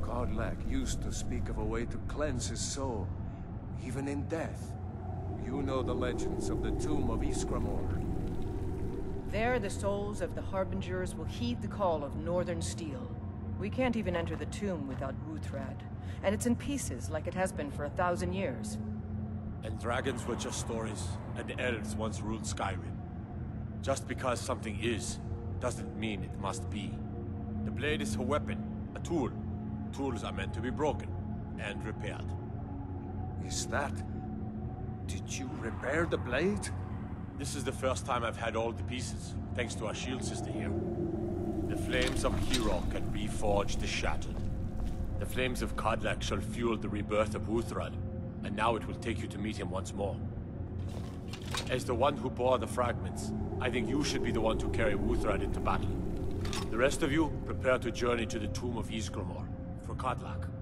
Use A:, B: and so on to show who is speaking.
A: Kodlak used to speak of a way to cleanse his soul, even in death. You know the legends of the tomb of Ysgramor.
B: There, the souls of the Harbingers will heed the call of Northern Steel. We can't even enter the tomb without Wuthrad, and it's in pieces like it has been for 1,000 years.
C: And dragons were just stories, and the elves once ruled Skyrim. Just because something is, doesn't mean it must be. The blade is a weapon, a tool. Tools are meant to be broken, and repaired.
A: Is that... Did you repair the blade?
C: This is the first time I've had all the pieces, thanks to our shield sister here. The flames of Hero can reforge the shattered. The flames of Kodlak shall fuel the rebirth of Wuthrad, and now it will take you to meet him once more. As the one who bore the fragments, I think you should be the one to carry Wuthrad into battle. The rest of you, prepare to journey to the tomb of Ysgramor, for Kodlak.